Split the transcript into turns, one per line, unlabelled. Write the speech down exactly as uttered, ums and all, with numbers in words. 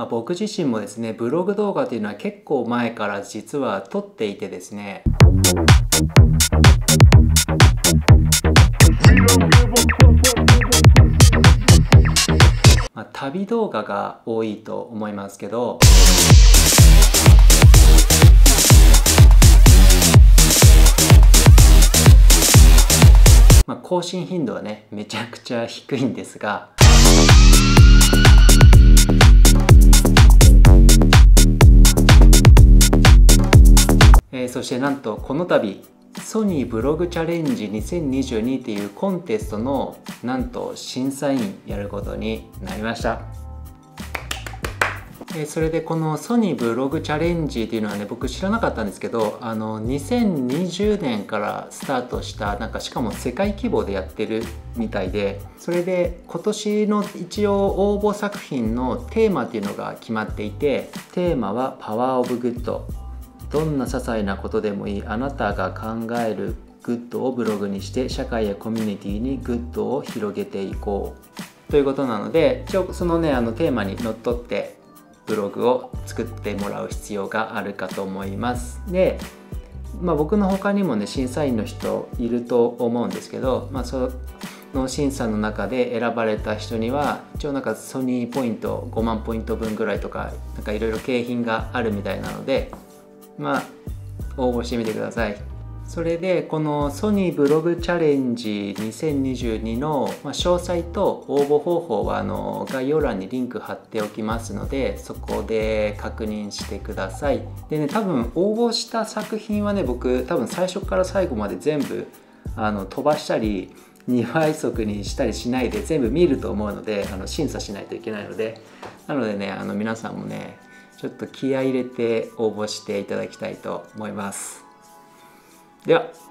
僕自身もですね、ブログ動画というのは結構前から実は撮っていてですね、まあ、旅動画が多いと思いますけど、まあ、更新頻度はねめちゃくちゃ低いんですが、えー、そしてなんとこの度ソニーブログチャレンジにせんにじゅうにっていうコンテストのなんと審査員やることになりました。えー、それでこのソニーブログチャレンジっていうのはね、僕知らなかったんですけど、あのにせんにじゅうねんからスタートした、なんかしかも世界規模でやってるみたいで、それで今年の一応応募作品のテーマっていうのが決まっていて、テーマはパワーオブグッド。どんな些細なことでもいい、あなたが考えるグッドをブログにして社会やコミュニティにグッドを広げていこうということなので、一応そのねあのテーマにのっとってブログを作ってもらう必要があるかと思います。で、まあ、僕の他にもね審査員の人いると思うんですけど、まあ、その審査の中で選ばれた人には一応なんかソニーポイントごまんポイント分ぐらいとかなんかいろいろ景品があるみたいなので、まあ応募してみてください。それでこのソニーブログチャレンジにせんにじゅうにの詳細と応募方法はあの概要欄にリンク貼っておきますので、そこで確認してください。でね、多分応募した作品はね、僕多分最初から最後まで全部あの飛ばしたりにばい速にしたりしないで全部見ると思うので、あの審査しないといけないので、なのでねあの皆さんもねちょっと気合い入れて応募していただきたいと思います。では。